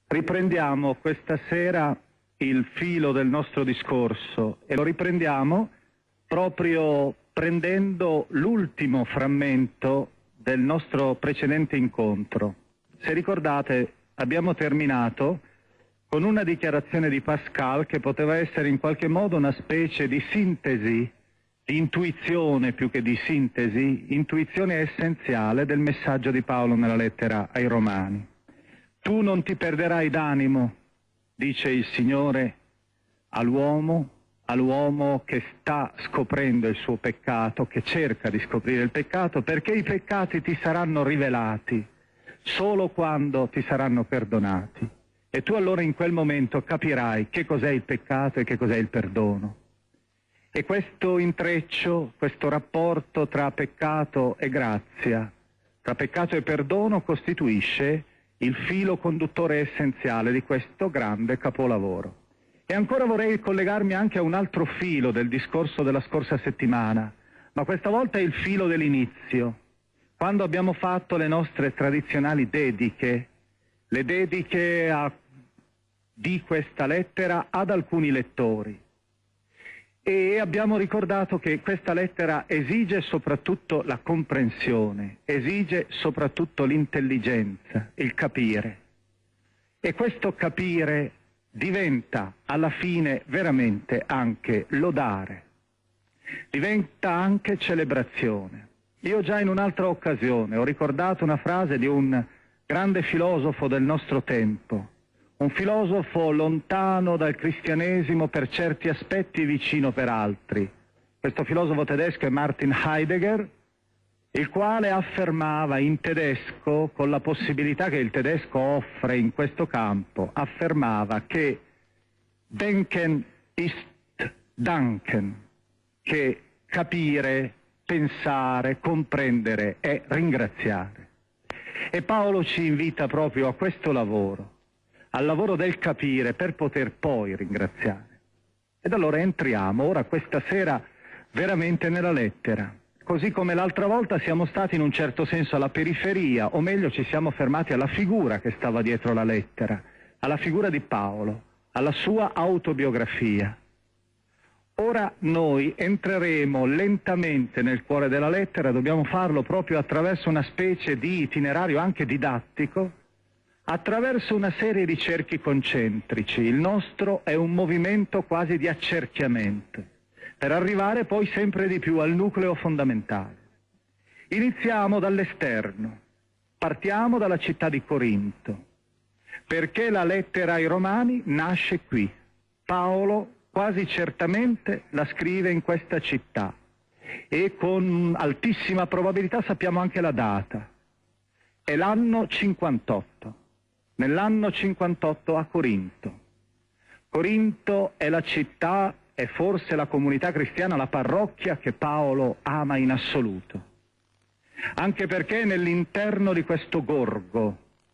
Riprendiamo questa sera il filo del nostro discorso e lo riprendiamo proprio prendendo l'ultimo frammento del nostro precedente incontro. Se ricordate, abbiamo terminato con una dichiarazione di Pascal che poteva essere in qualche modo una specie di sintesi, di intuizione più che di sintesi, intuizione essenziale del messaggio di Paolo nella lettera ai Romani. Tu non ti perderai d'animo, dice il Signore all'uomo che sta scoprendo il suo peccato, che cerca di scoprire il peccato, perché i peccati ti saranno rivelati solo quando ti saranno perdonati. E tu allora in quel momento capirai che cos'è il peccato e che cos'è il perdono. E questo intreccio, questo rapporto tra peccato e grazia, tra peccato e perdono, costituisce il filo conduttore essenziale di questo grande capolavoro. E ancora vorrei collegarmi anche a un altro filo del discorso della scorsa settimana, ma questa volta è il filo dell'inizio, quando abbiamo fatto le nostre tradizionali dediche, le dediche di questa lettera ad alcuni lettori. E abbiamo ricordato che questa lettera esige soprattutto la comprensione, esige soprattutto l'intelligenza, il capire. E questo capire diventa alla fine veramente anche lodare, diventa anche celebrazione. Io già in un'altra occasione ho ricordato una frase di un grande filosofo del nostro tempo, un filosofo lontano dal cristianesimo per certi aspetti, vicino per altri. Questo filosofo tedesco è Martin Heidegger, il quale affermava in tedesco, con la possibilità che il tedesco offre in questo campo, affermava che Denken ist Danken, che capire, pensare, comprendere è ringraziare. E Paolo ci invita proprio a questo lavoro, al lavoro del capire per poter poi ringraziare. Ed allora entriamo ora questa sera veramente nella lettera. Così come l'altra volta siamo stati in un certo senso alla periferia, o meglio ci siamo fermati alla figura che stava dietro la lettera, alla figura di Paolo, alla sua autobiografia. Ora noi entreremo lentamente nel cuore della lettera, dobbiamo farlo proprio attraverso una specie di itinerario anche didattico, attraverso una serie di cerchi concentrici. Il nostro è un movimento quasi di accerchiamento, per arrivare poi sempre di più al nucleo fondamentale. Iniziamo dall'esterno, partiamo dalla città di Corinto, perché la lettera ai Romani nasce qui. Paolo quasi certamente la scrive in questa città e con altissima probabilità sappiamo anche la data. È l'anno 58. Nell'anno 58 a Corinto. Corinto è la città, è forse la comunità cristiana, la parrocchia che Paolo ama in assoluto. Anche perché nell'interno di questo gorgo,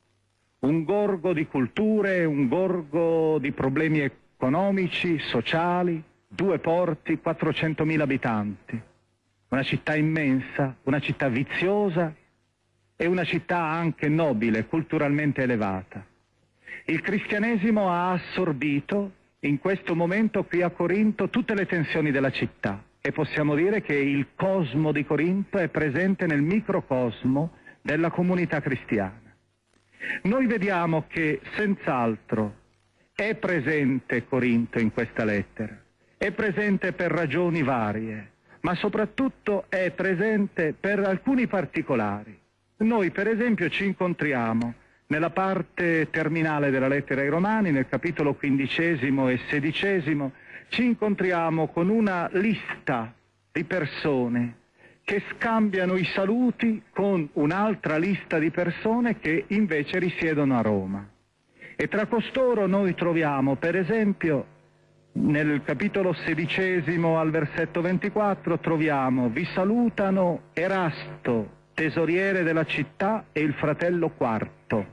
un gorgo di culture, un gorgo di problemi economici, sociali, 2 porti, 400.000 abitanti, una città immensa, una città viziosa, è una città anche nobile, culturalmente elevata. Il cristianesimo ha assorbito in questo momento qui a Corinto tutte le tensioni della città e possiamo dire che il cosmo di Corinto è presente nel microcosmo della comunità cristiana. Noi vediamo che senz'altro è presente Corinto in questa lettera, è presente per ragioni varie, ma soprattutto è presente per alcuni particolari. Noi per esempio ci incontriamo nella parte terminale della lettera ai Romani, nel capitolo 15 e 16, ci incontriamo con una lista di persone che scambiano i saluti con un'altra lista di persone che invece risiedono a Roma. E tra costoro noi troviamo per esempio nel capitolo 16 al versetto 24 troviamo: vi salutano Erasto, tesoriere della città, e il fratello Quarto.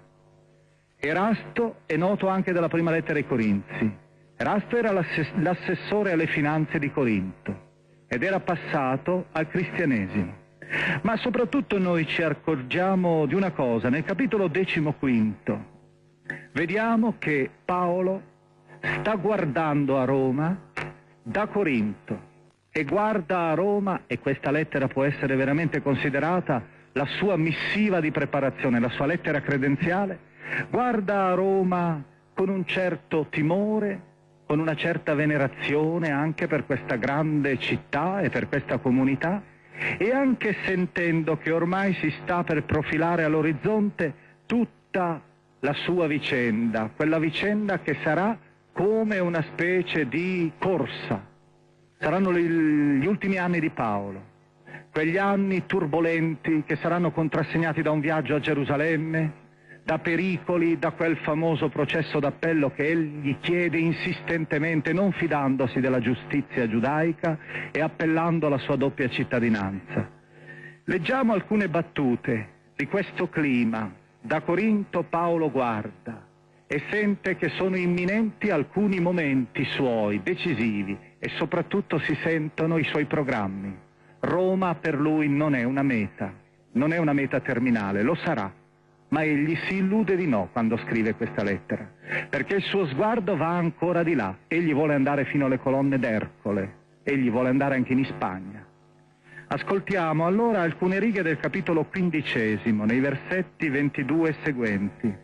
Erasto è noto anche dalla prima lettera ai Corinzi. Erasto era l'assessore alle finanze di Corinto ed era passato al cristianesimo. Ma soprattutto noi ci accorgiamo di una cosa, nel capitolo 15 vediamo che Paolo sta guardando a Roma da Corinto e guarda a Roma, e questa lettera può essere veramente considerata la sua missiva di preparazione, la sua lettera credenziale, guarda a Roma con un certo timore, con una certa venerazione anche per questa grande città e per questa comunità, e anche sentendo che ormai si sta per profilare all'orizzonte tutta la sua vicenda, quella vicenda che sarà come una specie di corsa. Saranno gli ultimi anni di Paolo, quegli anni turbolenti che saranno contrassegnati da un viaggio a Gerusalemme, da pericoli, da quel famoso processo d'appello che egli chiede insistentemente, non fidandosi della giustizia giudaica e appellando alla sua doppia cittadinanza. Leggiamo alcune battute di questo clima. Da Corinto Paolo guarda e sente che sono imminenti alcuni momenti suoi, decisivi, e soprattutto si sentono i suoi programmi. Roma per lui non è una meta terminale, lo sarà, ma egli si illude di no quando scrive questa lettera, perché il suo sguardo va ancora di là. Egli vuole andare fino alle colonne d'Ercole, egli vuole andare anche in Spagna. Ascoltiamo allora alcune righe del capitolo 15, nei versetti 22 e seguenti.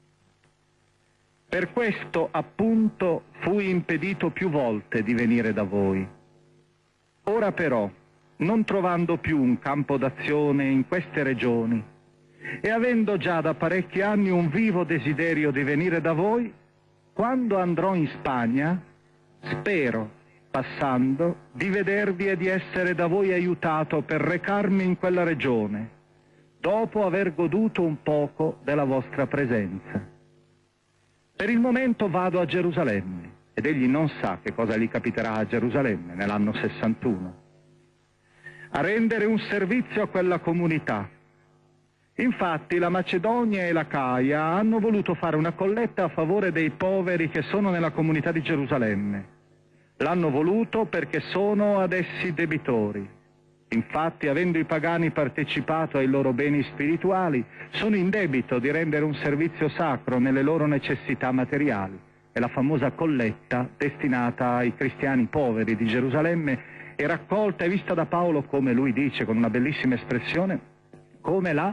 Per questo, appunto, fui impedito più volte di venire da voi. Ora però, non trovando più un campo d'azione in queste regioni, e avendo già da parecchi anni un vivo desiderio di venire da voi, quando andrò in Spagna, spero, passando, di vedervi e di essere da voi aiutato per recarmi in quella regione, dopo aver goduto un poco della vostra presenza. Per il momento vado a Gerusalemme, ed egli non sa che cosa gli capiterà a Gerusalemme nell'anno 61, a rendere un servizio a quella comunità. Infatti la Macedonia e l'Acaia hanno voluto fare una colletta a favore dei poveri che sono nella comunità di Gerusalemme. L'hanno voluto perché sono ad essi debitori. Infatti, avendo i pagani partecipato ai loro beni spirituali, sono in debito di rendere un servizio sacro nelle loro necessità materiali. È la famosa colletta destinata ai cristiani poveri di Gerusalemme e raccolta e vista da Paolo, come lui dice con una bellissima espressione, come la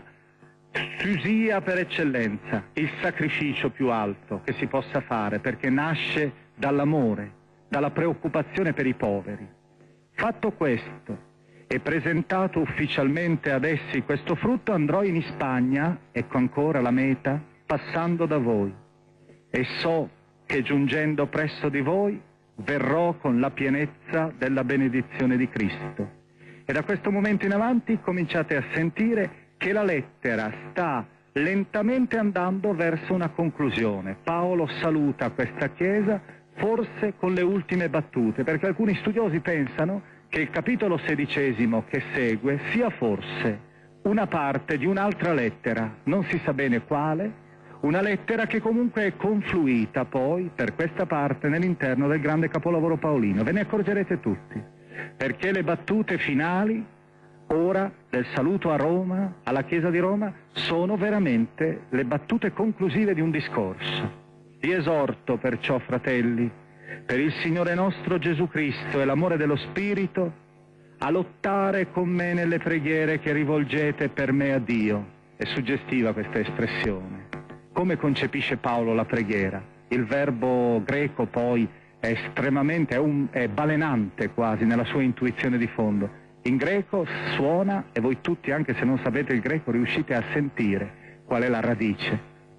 fusia per eccellenza, il sacrificio più alto che si possa fare, perché nasce dall'amore, dalla preoccupazione per i poveri. Fatto questo e presentato ufficialmente ad essi questo frutto, andrò in Spagna, ecco ancora la meta, passando da voi, e so che giungendo presso di voi verrò con la pienezza della benedizione di Cristo. E da questo momento in avanti cominciate a sentire che la lettera sta lentamente andando verso una conclusione. Paolo saluta questa Chiesa forse con le ultime battute, perché alcuni studiosi pensano che il capitolo 16 che segue sia forse una parte di un'altra lettera, non si sa bene quale, una lettera che comunque è confluita poi per questa parte nell'interno del grande capolavoro paolino. Ve ne accorgerete tutti, perché le battute finali ora del saluto a Roma, alla Chiesa di Roma, sono veramente le battute conclusive di un discorso. Vi esorto perciò, fratelli, per il Signore nostro Gesù Cristo e l'amore dello Spirito, a lottare con me nelle preghiere che rivolgete per me a Dio. È suggestiva questa espressione. Come concepisce Paolo la preghiera? Il verbo greco poi è estremamente, è balenante quasi nella sua intuizione di fondo. In greco suona, e voi tutti, anche se non sapete il greco, riuscite a sentire qual è la radice.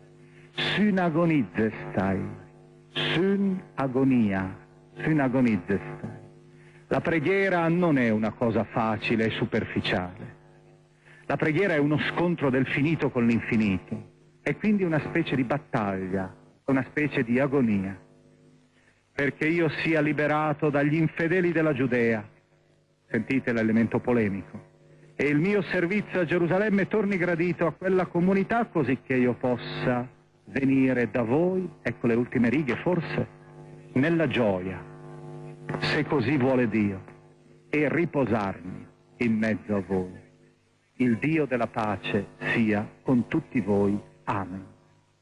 Synagonizestai, synagonizestai. La preghiera non è una cosa facile e superficiale. La preghiera è uno scontro del finito con l'infinito, è quindi una specie di battaglia, una specie di agonia. Perché io sia liberato dagli infedeli della Giudea, sentite l'elemento polemico, e il mio servizio a Gerusalemme torni gradito a quella comunità, così che io possa venire da voi, ecco le ultime righe forse, nella gioia, se così vuole Dio, e riposarmi in mezzo a voi. Il Dio della pace sia con tutti voi. Amen.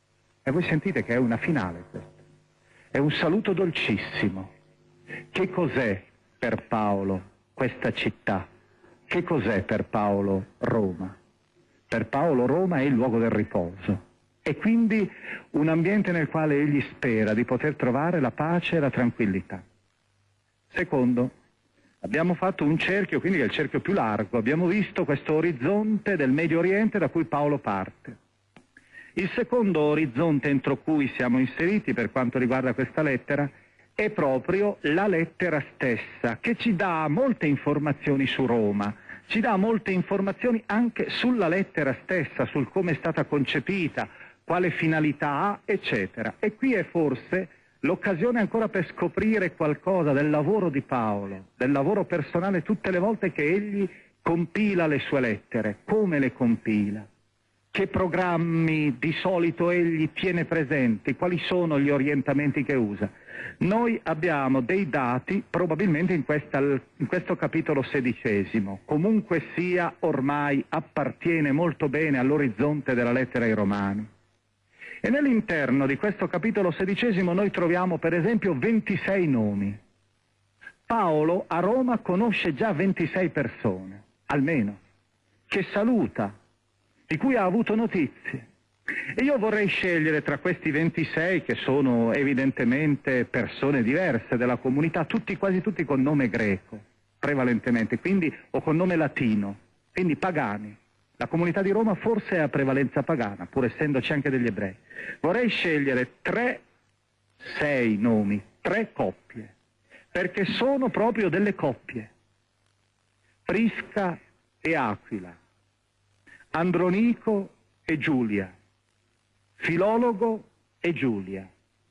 E voi sentite che è una finale questo. È un saluto dolcissimo. Che cos'è per Paolo questa città? Che cos'è per Paolo Roma? Per Paolo Roma è il luogo del riposo. E quindi un ambiente nel quale egli spera di poter trovare la pace e la tranquillità. Secondo, abbiamo fatto un cerchio, quindi è il cerchio più largo, abbiamo visto questo orizzonte del Medio Oriente da cui Paolo parte. Il secondo orizzonte entro cui siamo inseriti per quanto riguarda questa lettera è proprio la lettera stessa, che ci dà molte informazioni su Roma, ci dà molte informazioni anche sulla lettera stessa, sul come è stata concepita, quale finalità ha, eccetera. E qui è forse l'occasione ancora per scoprire qualcosa del lavoro di Paolo, del lavoro personale tutte le volte che egli compila le sue lettere, come le compila, che programmi di solito egli tiene presenti, quali sono gli orientamenti che usa. Noi abbiamo dei dati, probabilmente in questo capitolo 16, comunque sia ormai appartiene molto bene all'orizzonte della lettera ai Romani. E nell'interno di questo capitolo 16 noi troviamo per esempio 26 nomi. Paolo a Roma conosce già 26 persone, almeno, che saluta, di cui ha avuto notizie. E io vorrei scegliere tra questi 26, che sono evidentemente persone diverse della comunità, quasi tutti con nome greco, prevalentemente, quindi, o con nome latino, quindi pagani. La comunità di Roma forse è a prevalenza pagana, pur essendoci anche degli ebrei. Vorrei scegliere 6 nomi, 3 coppie, perché sono proprio delle coppie. Prisca e Aquila, Andronico e Giulia, Filologo e Giulia.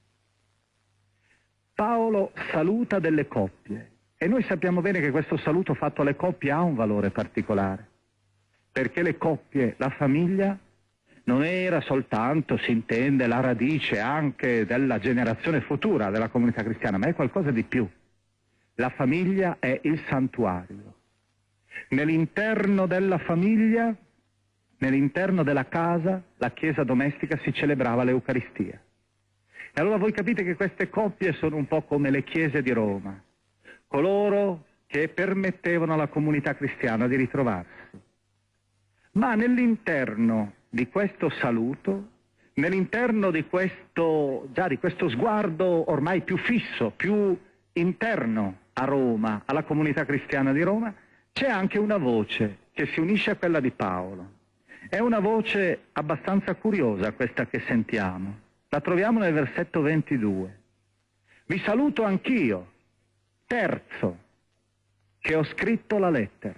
Paolo saluta delle coppie e noi sappiamo bene che questo saluto fatto alle coppie ha un valore particolare. Perché le coppie, la famiglia, non era soltanto, si intende, la radice anche della generazione futura della comunità cristiana, ma è qualcosa di più. La famiglia è il santuario. Nell'interno della famiglia, nell'interno della casa, la chiesa domestica si celebrava l'Eucaristia. E allora voi capite che queste coppie sono un po' come le chiese di Roma, coloro che permettevano alla comunità cristiana di ritrovarsi. Ma nell'interno di questo saluto, nell'interno di questo sguardo ormai più fisso, più interno a Roma, alla comunità cristiana di Roma, c'è anche una voce che si unisce a quella di Paolo. È una voce abbastanza curiosa questa che sentiamo. La troviamo nel versetto 22. Vi saluto anch'io, terzo, che ho scritto la lettera.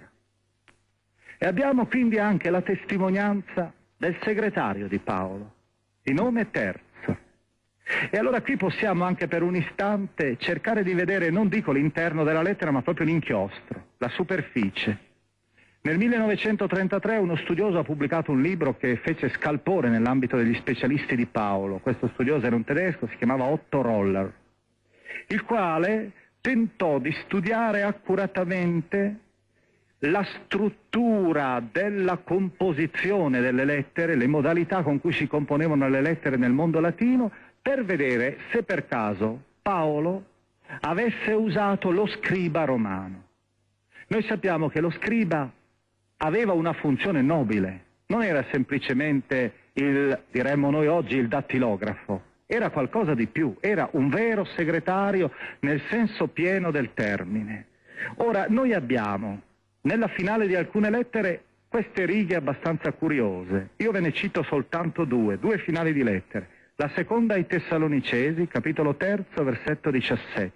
E abbiamo quindi anche la testimonianza del segretario di Paolo, di nome Terzo. E allora qui possiamo anche per un istante cercare di vedere, non dico l'interno della lettera, ma proprio l'inchiostro, la superficie. Nel 1933 uno studioso ha pubblicato un libro che fece scalpore nell'ambito degli specialisti di Paolo. Questo studioso era un tedesco, si chiamava Otto Roller, il quale tentò di studiare accuratamente la struttura della composizione delle lettere, le modalità con cui si componevano le lettere nel mondo latino, per vedere se per caso Paolo avesse usato lo scriba romano. Noi sappiamo che lo scriba aveva una funzione nobile, non era semplicemente diremmo noi oggi, il dattilografo, era qualcosa di più, era un vero segretario nel senso pieno del termine. Ora, noi abbiamo nella finale di alcune lettere queste righe abbastanza curiose. Io ve ne cito soltanto due finali di lettere. La seconda ai Tessalonicesi, capitolo 3, versetto 17.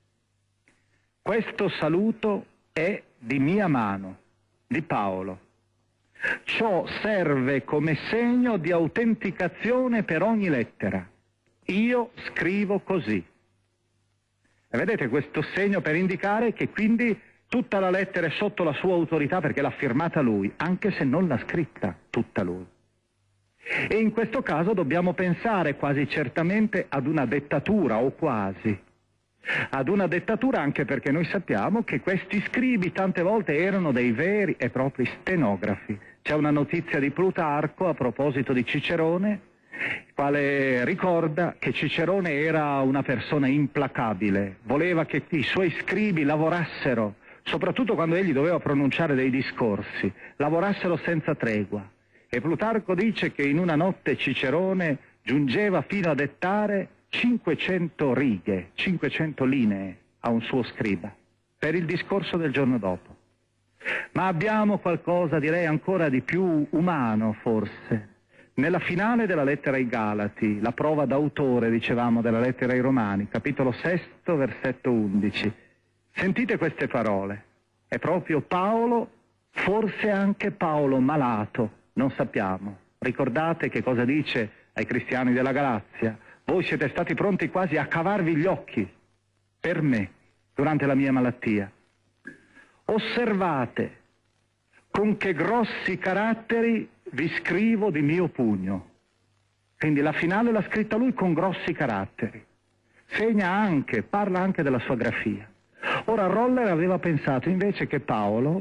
Questo saluto è di mia mano, di Paolo. Ciò serve come segno di autenticazione per ogni lettera. Io scrivo così. E vedete questo segno per indicare che quindi tutta la lettera è sotto la sua autorità perché l'ha firmata lui, anche se non l'ha scritta tutta lui. E in questo caso dobbiamo pensare quasi certamente ad una dettatura, o quasi, ad una dettatura, anche perché noi sappiamo che questi scribi tante volte erano dei veri e propri stenografi. C'è una notizia di Plutarco a proposito di Cicerone quale ricorda che Cicerone era una persona implacabile, voleva che i suoi scribi lavorassero, soprattutto quando egli doveva pronunciare dei discorsi, lavorassero senza tregua. E Plutarco dice che in una notte Cicerone giungeva fino a dettare 500 righe, 500 linee a un suo scriba, per il discorso del giorno dopo. Ma abbiamo qualcosa, direi, ancora di più umano, forse. Nella finale della lettera ai Galati, la prova d'autore, dicevamo, della lettera ai Romani, capitolo 6, versetto 11. Sentite queste parole. È proprio Paolo, forse anche Paolo malato, non sappiamo. Ricordate che cosa dice ai cristiani della Galazia? Voi siete stati pronti quasi a cavarvi gli occhi per me durante la mia malattia. Osservate con che grossi caratteri vi scrivo di mio pugno. Quindi la finale l'ha scritta lui con grossi caratteri. Segna anche, parla anche della sua grafia. Ora Roller aveva pensato invece che Paolo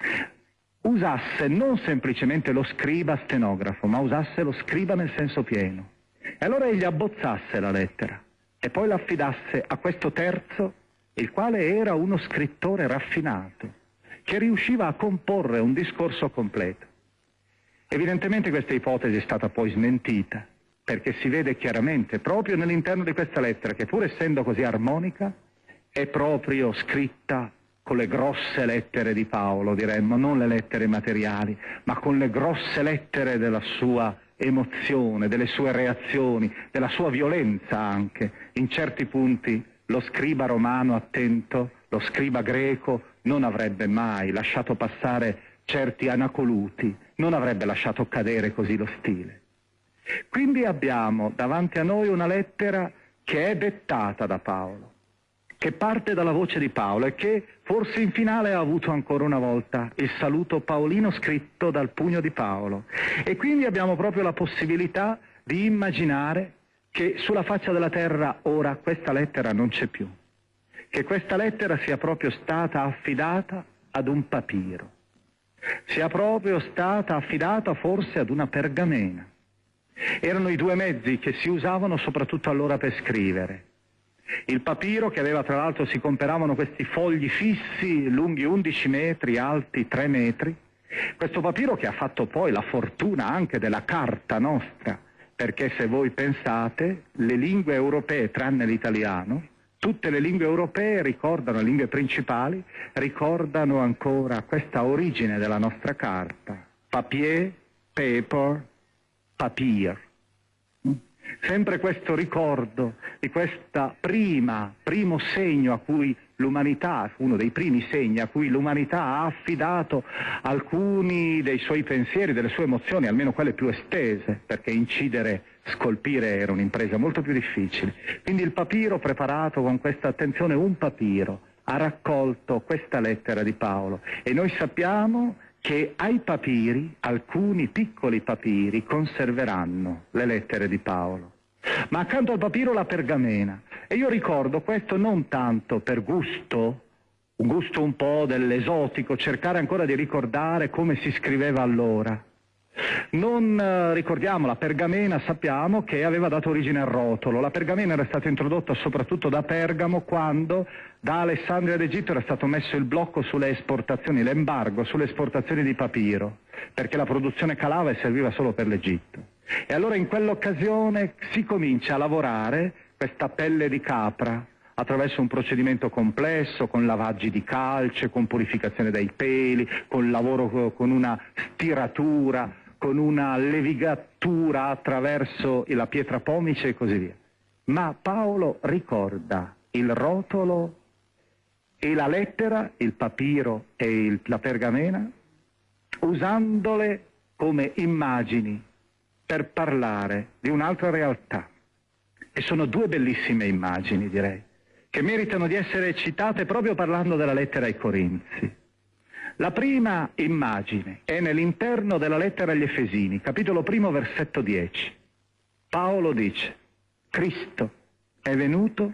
usasse non semplicemente lo scriba stenografo, ma usasse lo scriba nel senso pieno. E allora egli abbozzasse la lettera e poi l'affidasse a questo terzo, il quale era uno scrittore raffinato, che riusciva a comporre un discorso completo. Evidentemente questa ipotesi è stata poi smentita, perché si vede chiaramente proprio nell'interno di questa lettera che, pur essendo così armonica, è proprio scritta con le grosse lettere di Paolo, diremmo, non le lettere materiali, ma con le grosse lettere della sua emozione, delle sue reazioni, della sua violenza anche. In certi punti lo scriba romano attento, lo scriba greco, non avrebbe mai lasciato passare certi anacoluti, non avrebbe lasciato cadere così lo stile. Quindi abbiamo davanti a noi una lettera che è dettata da Paolo, che parte dalla voce di Paolo e che forse in finale ha avuto ancora una volta il saluto paolino scritto dal pugno di Paolo. E quindi abbiamo proprio la possibilità di immaginare che sulla faccia della terra ora questa lettera non c'è più, che questa lettera sia proprio stata affidata ad un papiro, sia proprio stata affidata forse ad una pergamena. Erano i due mezzi che si usavano soprattutto allora per scrivere. Il papiro, che aveva, tra l'altro, si comperavano questi fogli fissi lunghi 11 metri, alti 3 metri, questo papiro che ha fatto poi la fortuna anche della carta nostra, perché se voi pensate, le lingue europee, tranne l'italiano, tutte le lingue europee ricordano, le lingue principali, ricordano ancora questa origine della nostra carta. Papier, paper, papir. Sempre questo ricordo di questa primo segno a cui l'umanità, uno dei primi segni a cui l'umanità ha affidato alcuni dei suoi pensieri, delle sue emozioni, almeno quelle più estese, perché incidere, scolpire era un'impresa molto più difficile. Quindi il papiro, preparato con questa attenzione, un papiro, ha raccolto questa lettera di Paolo e noi sappiamo che ai papiri, alcuni piccoli papiri, conserveranno le lettere di Paolo. Ma accanto al papiro la pergamena. E io ricordo questo non tanto per gusto, un gusto un po' dell'esotico, cercare ancora di ricordare come si scriveva allora. Non ricordiamo la pergamena, sappiamo che aveva dato origine al rotolo. La pergamena era stata introdotta soprattutto da Pergamo quando da Alessandria d'Egitto era stato messo il blocco sulle esportazioni, l'embargo sulle esportazioni di papiro, perché la produzione calava e serviva solo per l'Egitto. E allora in quell'occasione si comincia a lavorare questa pelle di capra attraverso un procedimento complesso, con lavaggi di calce, con purificazione dai peli, con lavoro con una stiratura, con una levigatura attraverso la pietra pomice e così via. Ma Paolo ricorda il rotolo e la lettera, il papiro e la pergamena, usandole come immagini per parlare di un'altra realtà. E sono due bellissime immagini, direi, che meritano di essere citate proprio parlando della lettera ai Corinzi. La prima immagine è nell'interno della lettera agli Efesini, capitolo 1, versetto 10. Paolo dice: Cristo è venuto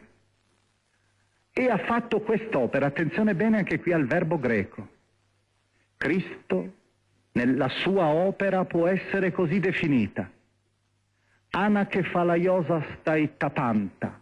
e ha fatto quest'opera. Attenzione bene anche qui al verbo greco. Cristo, nella sua opera, può essere così definita: Anakephalaiosastai tapanta.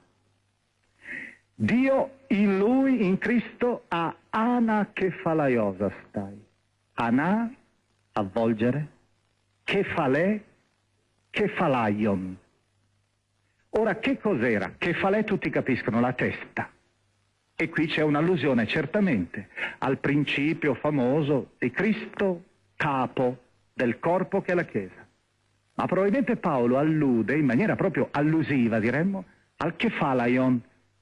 Dio in lui, in Cristo, ha anakephalaiosastai. Ana, avvolgere, kephale, kephalaion. Ora, che cos'era? Kephale tutti capiscono, la testa. E qui c'è un'allusione certamente al principio famoso di Cristo, capo del corpo che è la Chiesa. Ma probabilmente Paolo allude in maniera proprio allusiva, diremmo, al kephalaion,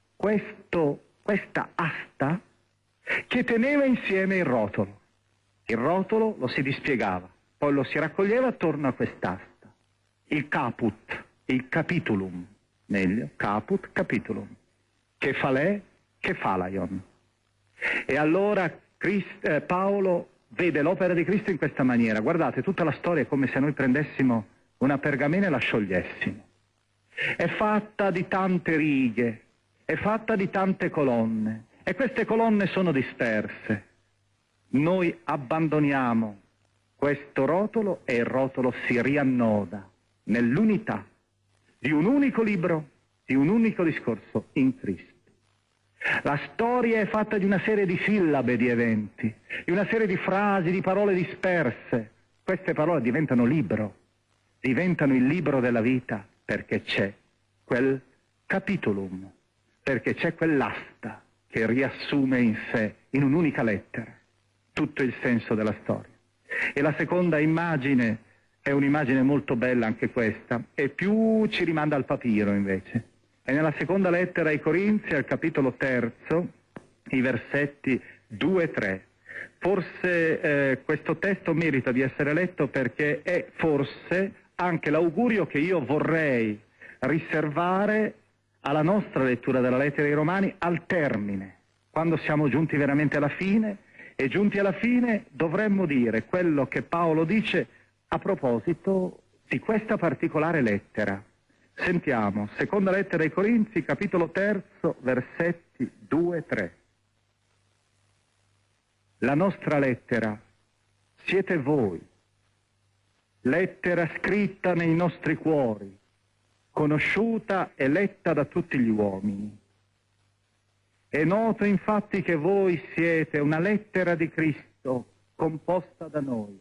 questa asta che teneva insieme il rotolo. Il rotolo lo si dispiegava, poi lo si raccoglieva attorno a quest'asta. Il caput, il capitulum, meglio, caput, capitulum. Kephale, kephalaion. E allora Paolo vede l'opera di Cristo in questa maniera. Guardate, tutta la storia è come se noi prendessimo una pergamena e la sciogliessimo. È fatta di tante righe, è fatta di tante colonne, e queste colonne sono disperse. Noi abbandoniamo questo rotolo e il rotolo si riannoda nell'unità di un unico libro, di un unico discorso in Cristo. La storia è fatta di una serie di sillabe, di eventi, di una serie di frasi, di parole disperse. Queste parole diventano libro, diventano il libro della vita, perché c'è quel capitulum, perché c'è quell'asta che riassume in sé, in un'unica lettera, tutto il senso della storia. E la seconda immagine è un'immagine molto bella anche questa, e più ci rimanda al papiro invece. È nella seconda lettera ai Corinzi, al capitolo 3, i versetti 2 e 3. Forse questo testo merita di essere letto perché è forse anche l'augurio che io vorrei riservare alla nostra lettura della lettera ai Romani al termine, quando siamo giunti veramente alla fine, e giunti alla fine dovremmo dire quello che Paolo dice a proposito di questa particolare lettera. Sentiamo, seconda lettera ai Corinzi, capitolo 3, versetti 2 e 3. La nostra lettera siete voi, lettera scritta nei nostri cuori, conosciuta e letta da tutti gli uomini. È noto infatti che voi siete una lettera di Cristo composta da noi,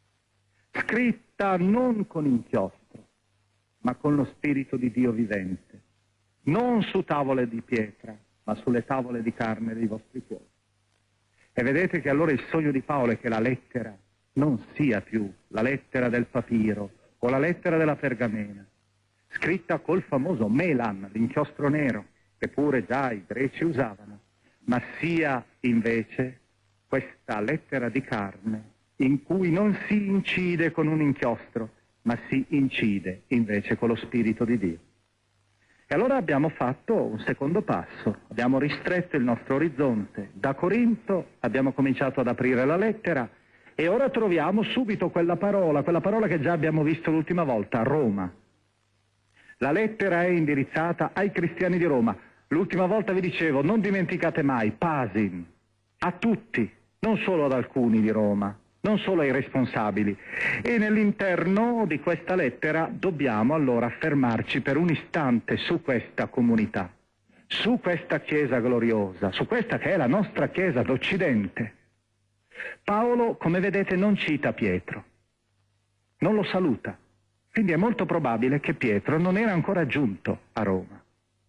scritta non con inchiostro, ma con lo Spirito di Dio vivente, non su tavole di pietra, ma sulle tavole di carne dei vostri cuori. E vedete che allora il sogno di Paolo è che la lettera non sia più la lettera del papiro o la lettera della pergamena, scritta col famoso melan, l'inchiostro nero, che pure già i greci usavano, ma sia invece questa lettera di carne in cui non si incide con un inchiostro, ma si incide invece con lo Spirito di Dio. E allora abbiamo fatto un secondo passo, abbiamo ristretto il nostro orizzonte. Da Corinto abbiamo cominciato ad aprire la lettera e ora troviamo subito quella parola che già abbiamo visto l'ultima volta, Roma. La lettera è indirizzata ai cristiani di Roma. L'ultima volta vi dicevo, non dimenticate mai, pasin, a tutti, non solo ad alcuni di Roma, non solo ai responsabili. E nell'interno di questa lettera dobbiamo allora fermarci per un istante su questa comunità, su questa Chiesa gloriosa, su questa che è la nostra Chiesa d'Occidente. Paolo, come vedete, non cita Pietro, non lo saluta, quindi è molto probabile che Pietro non era ancora giunto a Roma.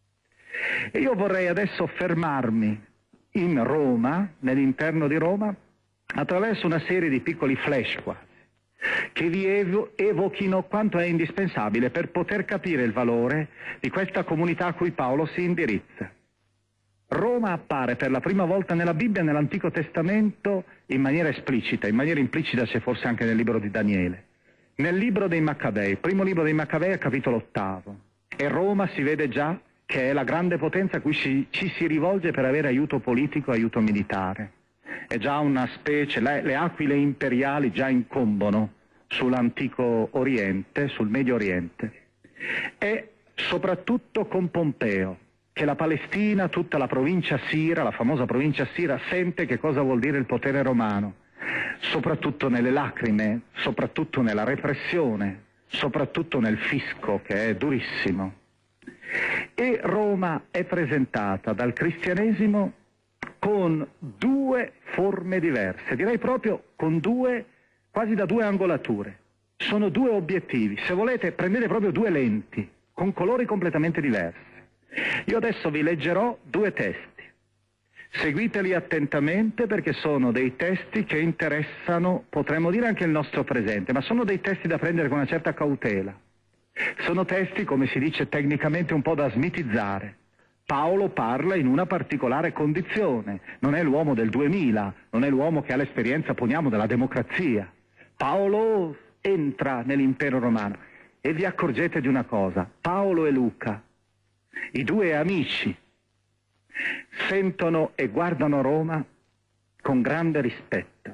E io vorrei adesso fermarmi in Roma, nell'interno di Roma, attraverso una serie di piccoli flash quasi, che vi evochino quanto è indispensabile per poter capire il valore di questa comunità a cui Paolo si indirizza. Roma appare per la prima volta nella Bibbia, nell'Antico Testamento, in maniera esplicita, in maniera implicita c'è forse anche nel libro di Daniele, nel libro dei Maccabei, primo libro dei Maccabei, capitolo 8. E Roma si vede già che è la grande potenza a cui ci si rivolge per avere aiuto politico, aiuto militare. È già una specie, le aquile imperiali già incombono sull'antico Oriente, sul Medio Oriente. E soprattutto con Pompeo, che la Palestina, tutta la provincia sira, la famosa provincia sira, sente che cosa vuol dire il potere romano, soprattutto nelle lacrime, soprattutto nella repressione, soprattutto nel fisco, che è durissimo. E Roma è presentata dal cristianesimo con due forme diverse, direi proprio con quasi da due angolature. Sono due obiettivi, se volete prendete proprio due lenti, con colori completamente diversi. Io adesso vi leggerò due testi, seguiteli attentamente perché sono dei testi che interessano, potremmo dire anche il nostro presente, ma sono dei testi da prendere con una certa cautela. Sono testi, come si dice tecnicamente, un po' da smitizzare. Paolo parla in una particolare condizione, non è l'uomo del 2000, non è l'uomo che ha l'esperienza, poniamo, della democrazia. Paolo entra nell'impero romano e vi accorgete di una cosa: Paolo e Luca, i due amici, sentono e guardano Roma con grande rispetto,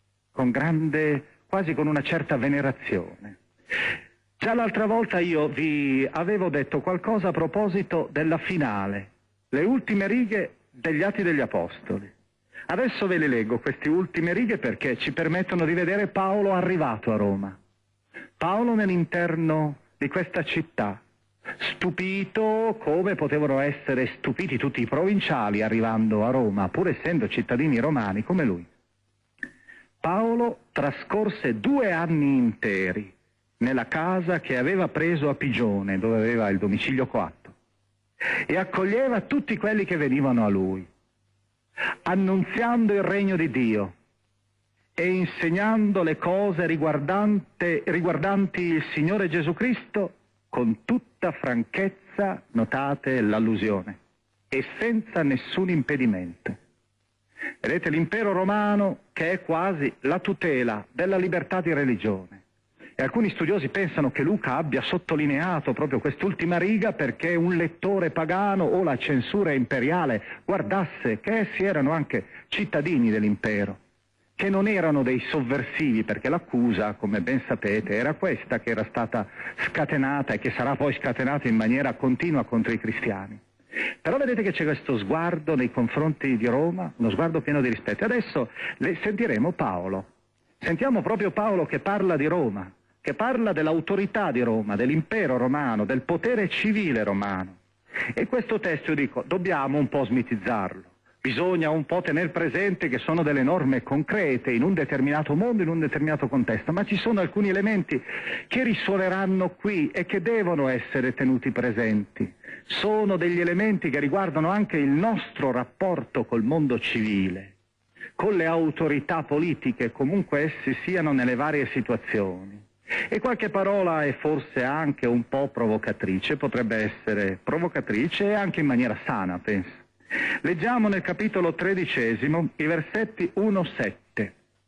quasi con una certa venerazione. Già l'altra volta io vi avevo detto qualcosa a proposito della finale, le ultime righe degli Atti degli Apostoli. Adesso ve le leggo queste ultime righe perché ci permettono di vedere Paolo arrivato a Roma. Paolo nell'interno di questa città, stupito come potevano essere stupiti tutti i provinciali arrivando a Roma, pur essendo cittadini romani come lui. Paolo trascorse 2 anni interi nella casa che aveva preso a Pigione, dove aveva il domicilio coatto, e accoglieva tutti quelli che venivano a lui, annunziando il regno di Dio e insegnando le cose riguardanti il Signore Gesù Cristo con tutta franchezza, notate l'allusione, e senza nessun impedimento. Vedete, l'impero romano che è quasi la tutela della libertà di religione. E alcuni studiosi pensano che Luca abbia sottolineato proprio quest'ultima riga perché un lettore pagano o la censura imperiale guardasse che essi erano anche cittadini dell'impero, che non erano dei sovversivi, perché l'accusa, come ben sapete, era questa che era stata scatenata e che sarà poi scatenata in maniera continua contro i cristiani. Però vedete che c'è questo sguardo nei confronti di Roma, uno sguardo pieno di rispetto. Adesso sentiremo Paolo. Sentiamo proprio Paolo che parla di Roma, che parla dell'autorità di Roma, dell'impero romano, del potere civile romano. E questo testo, io dico, dobbiamo un po' smitizzarlo. Bisogna un po' tener presente che sono delle norme concrete in un determinato mondo, in un determinato contesto, ma ci sono alcuni elementi che risuoneranno qui e che devono essere tenuti presenti. Sono degli elementi che riguardano anche il nostro rapporto col mondo civile, con le autorità politiche, comunque essi siano nelle varie situazioni. E qualche parola è forse anche un po' provocatrice, potrebbe essere provocatrice e anche in maniera sana, penso. Leggiamo nel capitolo 13, i versetti 1-7.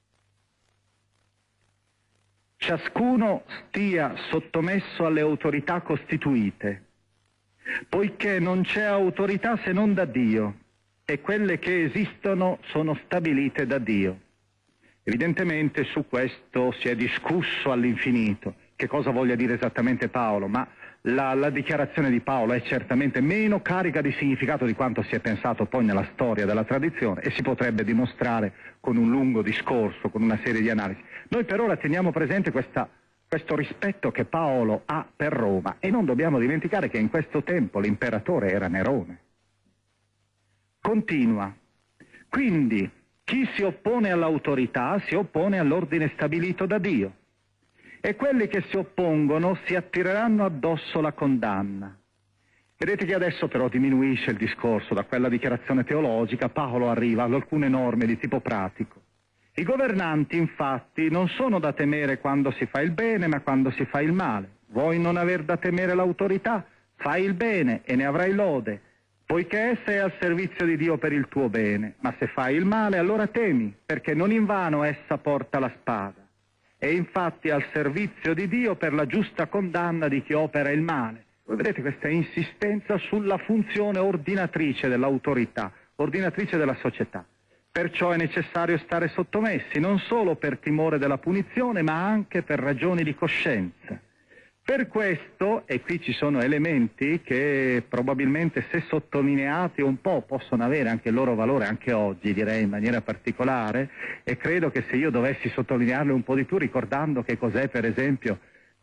Ciascuno stia sottomesso alle autorità costituite, poiché non c'è autorità se non da Dio, e quelle che esistono sono stabilite da Dio. Evidentemente su questo si è discusso all'infinito, che cosa voglia dire esattamente Paolo, ma la dichiarazione di Paolo è certamente meno carica di significato di quanto si è pensato poi nella storia della tradizione e si potrebbe dimostrare con un lungo discorso, con una serie di analisi. Noi per ora teniamo presente questo rispetto che Paolo ha per Roma e non dobbiamo dimenticare che in questo tempo l'imperatore era Nerone. Continua. Quindi chi si oppone all'autorità si oppone all'ordine stabilito da Dio. E quelli che si oppongono si attireranno addosso la condanna. Vedete che adesso però diminuisce il discorso da quella dichiarazione teologica, Paolo arriva ad alcune norme di tipo pratico. I governanti infatti non sono da temere quando si fa il bene, ma quando si fa il male. Vuoi non aver da temere l'autorità? Fai il bene e ne avrai lode, poiché essa è al servizio di Dio per il tuo bene. Ma se fai il male, allora temi, perché non invano essa porta la spada. E infatti al servizio di Dio per la giusta condanna di chi opera il male. Voi vedete questa insistenza sulla funzione ordinatrice dell'autorità, ordinatrice della società. Perciò è necessario stare sottomessi, non solo per timore della punizione, ma anche per ragioni di coscienza. Per questo, e qui ci sono elementi che probabilmente se sottolineati un po' possono avere anche il loro valore anche oggi, direi in maniera particolare, e credo che se io dovessi sottolinearli un po' di più ricordando che cos'è per esempio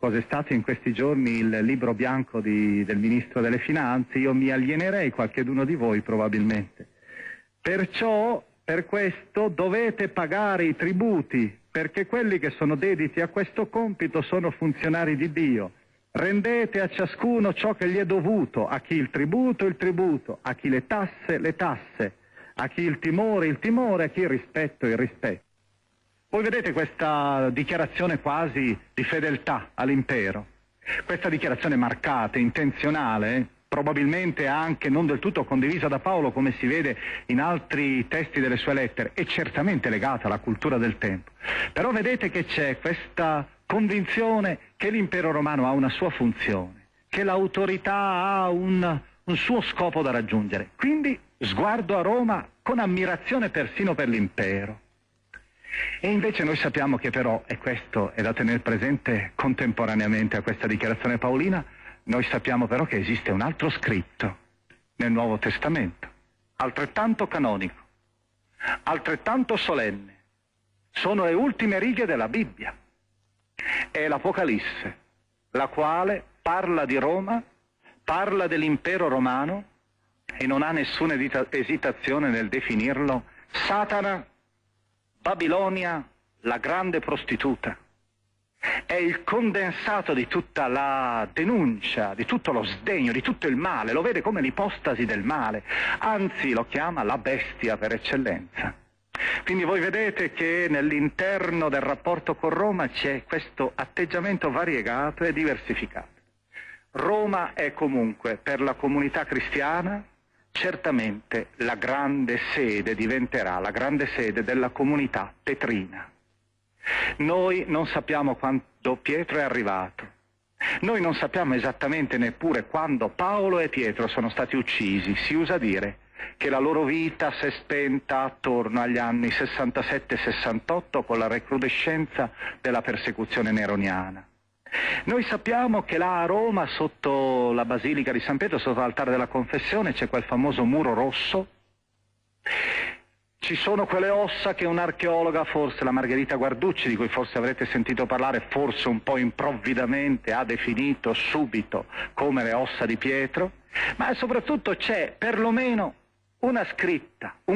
cosa è stato in questi giorni il libro bianco del Ministro delle Finanze, io mi alienerei qualcheduno di voi probabilmente. Perciò, per questo, dovete pagare i tributi, perché quelli che sono dediti a questo compito sono funzionari di Dio. Rendete a ciascuno ciò che gli è dovuto, a chi il tributo, a chi le tasse, a chi il timore, a chi il rispetto. Voi vedete questa dichiarazione quasi di fedeltà all'impero, questa dichiarazione marcata, intenzionale, probabilmente anche non del tutto condivisa da Paolo, come si vede in altri testi delle sue lettere, è certamente legata alla cultura del tempo. Però vedete che c'è questa convinzione che l'impero romano ha una sua funzione, che l'autorità ha un suo scopo da raggiungere. Quindi sguardo a Roma con ammirazione persino per l'impero. E invece noi sappiamo che però, e questo è da tenere presente contemporaneamente a questa dichiarazione paolina, noi sappiamo però che esiste un altro scritto nel Nuovo Testamento, altrettanto canonico, altrettanto solenne. Sono le ultime righe della Bibbia. È l'Apocalisse, la quale parla di Roma, parla dell'impero romano e non ha nessuna esitazione nel definirlo Satana, Babilonia, la grande prostituta. È il condensato di tutta la denuncia, di tutto lo sdegno, di tutto il male, lo vede come l'ipostasi del male, anzi lo chiama la bestia per eccellenza. Quindi voi vedete che nell'interno del rapporto con Roma c'è questo atteggiamento variegato e diversificato. Roma è comunque per la comunità cristiana certamente la grande sede, diventerà la grande sede della comunità petrina. Noi non sappiamo quando Pietro è arrivato, noi non sappiamo esattamente neppure quando Paolo e Pietro sono stati uccisi. Si usa dire che la loro vita si è spenta attorno agli anni 67-68 con la recrudescenza della persecuzione neroniana. Noi sappiamo che là a Roma, sotto la Basilica di San Pietro, sotto l'altare della Confessione, c'è quel famoso muro rosso. Ci sono quelle ossa che un'archeologa, forse la Margherita Guarducci, di cui forse avrete sentito parlare, forse un po' improvvidamente ha definito subito come le ossa di Pietro, ma soprattutto c'è perlomeno una scritta, un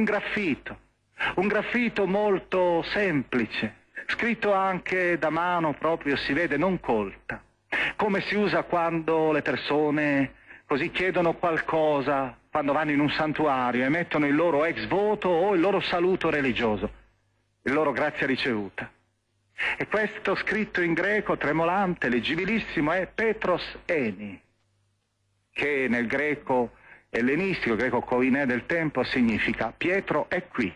graffito molto semplice, scritto anche da mano proprio, si vede, non colta, come si usa quando le persone così chiedono qualcosa, quando vanno in un santuario e mettono il loro ex voto o il loro saluto religioso, il loro grazia ricevuta. E questo scritto in greco, tremolante, leggibilissimo, è Petros Eni, che nel greco ellenistico, greco koiné del tempo, significa Pietro è qui.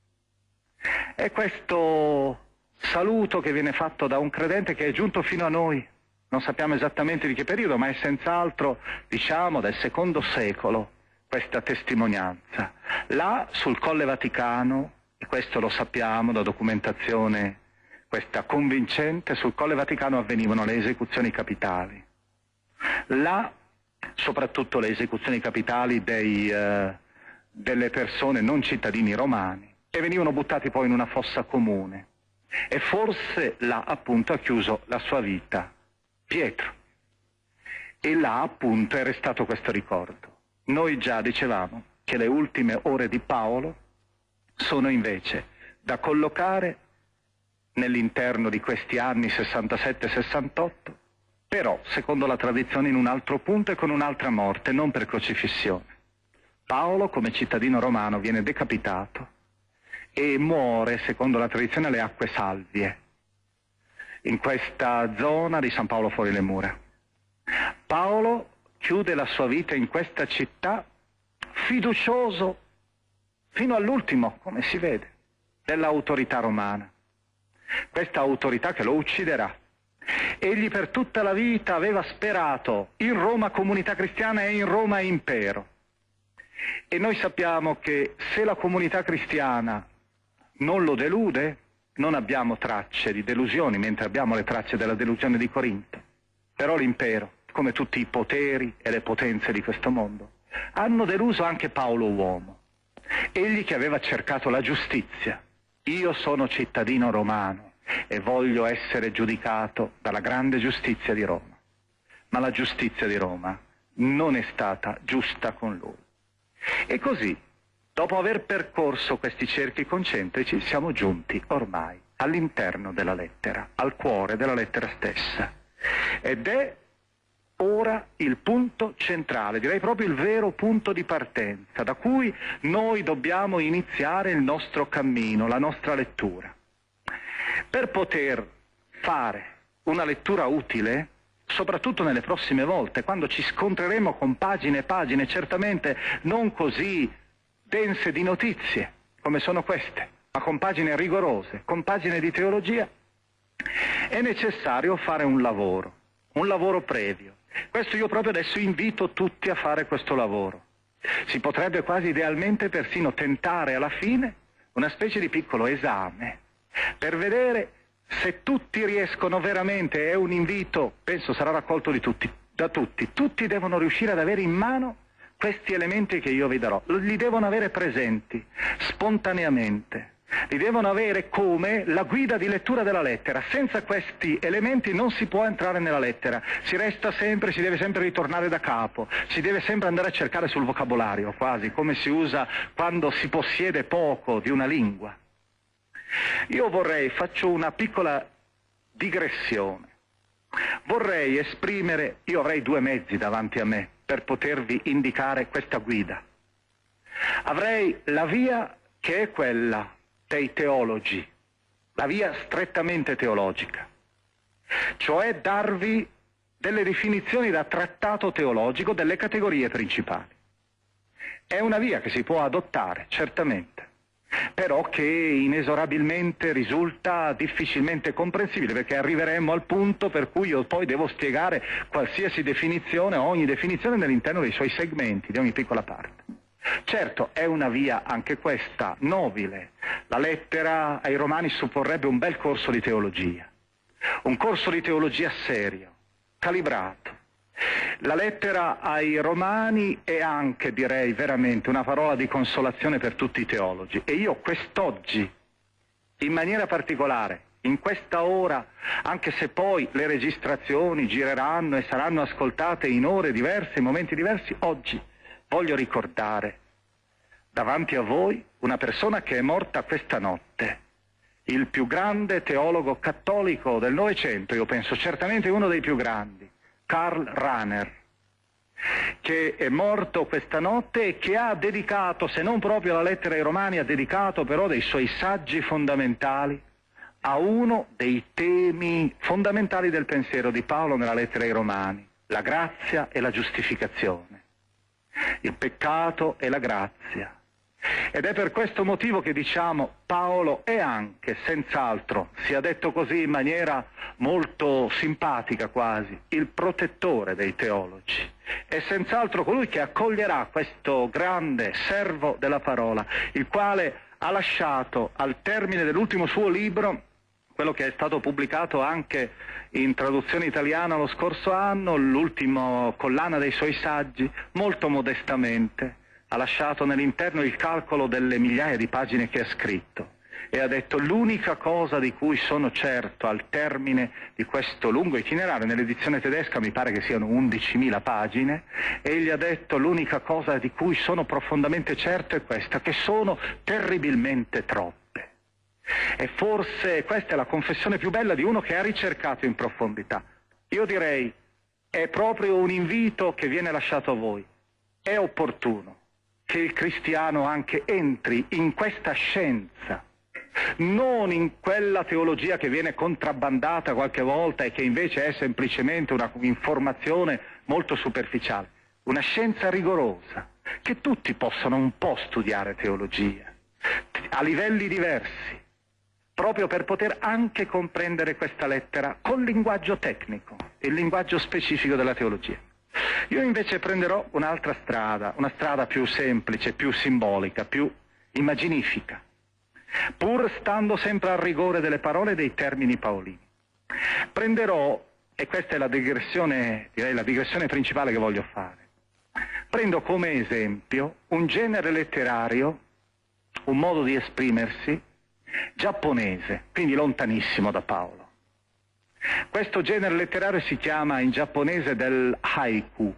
E questo saluto che viene fatto da un credente che è giunto fino a noi, non sappiamo esattamente di che periodo, ma è senz'altro, diciamo, del II secolo, questa testimonianza. Là sul Colle Vaticano, e questo lo sappiamo da documentazione questa convincente, sul Colle Vaticano avvenivano le esecuzioni capitali. Là soprattutto le esecuzioni capitali delle persone non cittadini romani, e venivano buttati poi in una fossa comune. E forse là appunto ha chiuso la sua vita Pietro. E là appunto è restato questo ricordo. Noi già dicevamo che le ultime ore di Paolo sono invece da collocare nell'interno di questi anni 67-68, però secondo la tradizione in un altro punto e con un'altra morte, non per crocifissione. Paolo come cittadino romano viene decapitato e muore secondo la tradizione alle acque salvie, in questa zona di San Paolo fuori le mura. Paolo chiude la sua vita in questa città fiducioso fino all'ultimo, come si vede, dell'autorità romana. Questa autorità che lo ucciderà. Egli per tutta la vita aveva sperato in Roma comunità cristiana e in Roma impero. E noi sappiamo che se la comunità cristiana non lo delude, non abbiamo tracce di delusioni, mentre abbiamo le tracce della delusione di Corinto. Però l'impero, come tutti i poteri e le potenze di questo mondo, hanno deluso anche Paolo uomo. Egli che aveva cercato la giustizia. Io sono cittadino romano e voglio essere giudicato dalla grande giustizia di Roma. Ma la giustizia di Roma non è stata giusta con lui. E così, dopo aver percorso questi cerchi concentrici, siamo giunti ormai all'interno della lettera, al cuore della lettera stessa. Ed è ora il punto centrale, direi proprio il vero punto di partenza, da cui noi dobbiamo iniziare il nostro cammino, la nostra lettura. Per poter fare una lettura utile, soprattutto nelle prossime volte, quando ci scontreremo con pagine e pagine, certamente non così dense di notizie come sono queste, ma con pagine rigorose, con pagine di teologia, è necessario fare un lavoro previo. Questo io proprio adesso invito tutti a fare questo lavoro. Si potrebbe quasi idealmente persino tentare alla fine una specie di piccolo esame per vedere se tutti riescono veramente. È un invito, penso sarà raccolto da tutti. Tutti devono riuscire ad avere in mano questi elementi che io vi darò. Li devono avere presenti, spontaneamente. Li devono avere come la guida di lettura della lettera. Senza questi elementi non si può entrare nella lettera. Si deve sempre ritornare da capo. Si deve sempre andare a cercare sul vocabolario, quasi, come si usa quando si possiede poco di una lingua. Io faccio una piccola digressione. Vorrei esprimere, io avrei due mezzi davanti a me per potervi indicare questa guida. Avrei la via che è quella dei teologi, la via strettamente teologica, cioè darvi delle definizioni da trattato teologico delle categorie principali. È una via che si può adottare, certamente, però che inesorabilmente risulta difficilmente comprensibile, perché arriveremo al punto per cui io poi devo spiegare qualsiasi definizione, ogni definizione nell'interno dei suoi segmenti, di ogni piccola parte. Certo, è una via anche questa nobile. La lettera ai Romani supporrebbe un bel corso di teologia, un corso di teologia serio, calibrato. La lettera ai Romani è anche, direi veramente, una parola di consolazione per tutti i teologi. E io quest'oggi, in maniera particolare, in questa ora, anche se poi le registrazioni gireranno e saranno ascoltate in ore diverse, in momenti diversi, oggi voglio ricordare davanti a voi una persona che è morta questa notte, il più grande teologo cattolico del Novecento, io penso certamente uno dei più grandi, Karl Rahner, che è morto questa notte e che ha dedicato, se non proprio alla lettera ai Romani, ha dedicato però dei suoi saggi fondamentali a uno dei temi fondamentali del pensiero di Paolo nella lettera ai Romani, la grazia e la giustificazione. Il peccato e la grazia. Ed è per questo motivo che diciamo Paolo è anche, senz'altro, sia detto così in maniera molto simpatica quasi, il protettore dei teologi. È senz'altro colui che accoglierà questo grande servo della parola, il quale ha lasciato al termine dell'ultimo suo libro, quello che è stato pubblicato anche in traduzione italiana lo scorso anno, l'ultimo collana dei suoi saggi, molto modestamente ha lasciato nell'interno il calcolo delle migliaia di pagine che ha scritto e ha detto: l'unica cosa di cui sono certo al termine di questo lungo itinerario, nell'edizione tedesca mi pare che siano 11.000 pagine, egli ha detto: l'unica cosa di cui sono profondamente certo è questa, che sono terribilmente troppe. E forse questa è la confessione più bella di uno che ha ricercato in profondità. Io direi, è proprio un invito che viene lasciato a voi. È opportuno che il cristiano anche entri in questa scienza, non in quella teologia che viene contrabbandata qualche volta e che invece è semplicemente una informazione molto superficiale, una scienza rigorosa, che tutti possano un po' studiare teologia, a livelli diversi, proprio per poter anche comprendere questa lettera col linguaggio tecnico, il linguaggio specifico della teologia. Io invece prenderò un'altra strada, una strada più semplice, più simbolica, più immaginifica, pur stando sempre al rigore delle parole e dei termini paolini. Prenderò, e questa è la digressione, direi la digressione principale che voglio fare, prendo come esempio un genere letterario, un modo di esprimersi, giapponese, quindi lontanissimo da Paolo. Questo genere letterario si chiama in giapponese del haiku.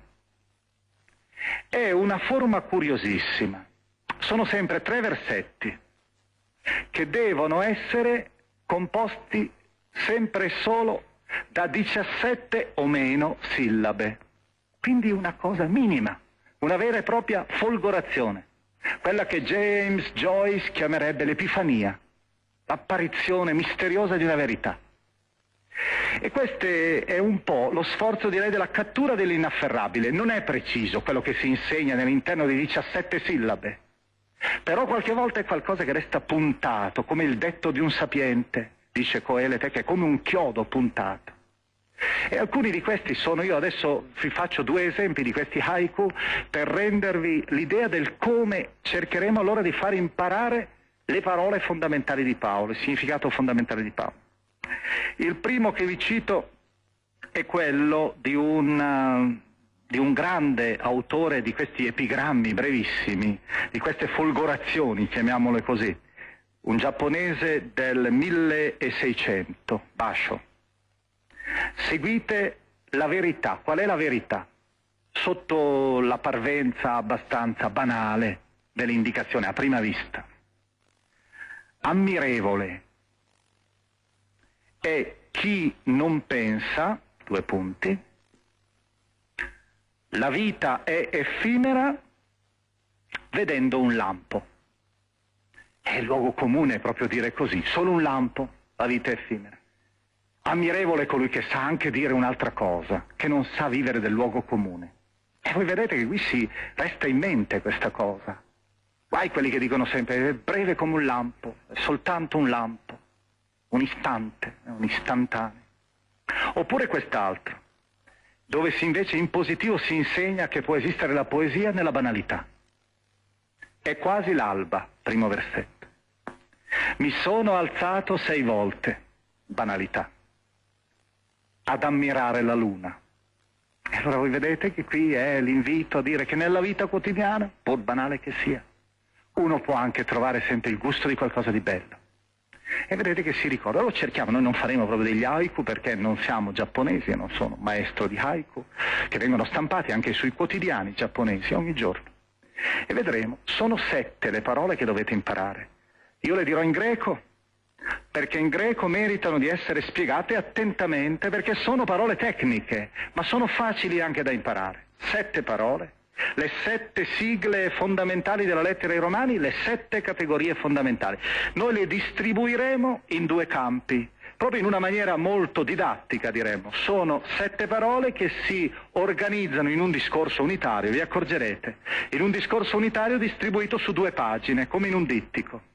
È una forma curiosissima. Sono sempre 3 versetti che devono essere composti sempre e solo da 17 o meno sillabe. Quindi una cosa minima, una vera e propria folgorazione, quella che James Joyce chiamerebbe l'epifania, l'apparizione misteriosa di una verità. E questo è un po' lo sforzo, direi, della cattura dell'inafferrabile. Non è preciso quello che si insegna nell'interno di 17 sillabe, però qualche volta è qualcosa che resta puntato, come il detto di un sapiente, dice Coelete, che è come un chiodo puntato. E alcuni di questi io adesso vi faccio 2 esempi di questi haiku per rendervi l'idea del come cercheremo allora di far imparare le parole fondamentali di Paolo, il significato fondamentale di Paolo. Il primo che vi cito è quello di un grande autore di questi epigrammi brevissimi, di queste folgorazioni, chiamiamole così, un giapponese del 1600, Basho. Seguite la verità. Qual è la verità? Sotto la parvenza abbastanza banale dell'indicazione a prima vista. Ammirevole è chi non pensa, 2 punti, la vita è effimera vedendo un lampo. È il luogo comune proprio dire così, solo un lampo, la vita è effimera. Ammirevole è colui che sa anche dire un'altra cosa, che non sa vivere del luogo comune. E voi vedete che qui si resta in mente questa cosa. Guai quelli che dicono sempre, è breve come un lampo, è soltanto un lampo, un istante, un istantaneo. Oppure quest'altro, dove invece in positivo si insegna che può esistere la poesia nella banalità. È quasi l'alba, primo versetto. Mi sono alzato 6 volte, banalità, ad ammirare la luna. E allora voi vedete che qui è l'invito a dire che nella vita quotidiana, pur banale che sia, uno può anche trovare sempre il gusto di qualcosa di bello. E vedete che si ricorda, lo cerchiamo, noi non faremo proprio degli haiku perché non siamo giapponesi e non sono maestro di haiku, che vengono stampati anche sui quotidiani giapponesi ogni giorno. E vedremo, sono 7 le parole che dovete imparare. Io le dirò in greco, perché in greco meritano di essere spiegate attentamente, perché sono parole tecniche, ma sono facili anche da imparare. 7 parole, le 7 sigle fondamentali della lettera ai Romani, le 7 categorie fondamentali. Noi le distribuiremo in 2 campi, proprio in una maniera molto didattica, diremmo. Sono 7 parole che si organizzano in un discorso unitario, vi accorgerete, in un discorso unitario distribuito su 2 pagine, come in un dittico.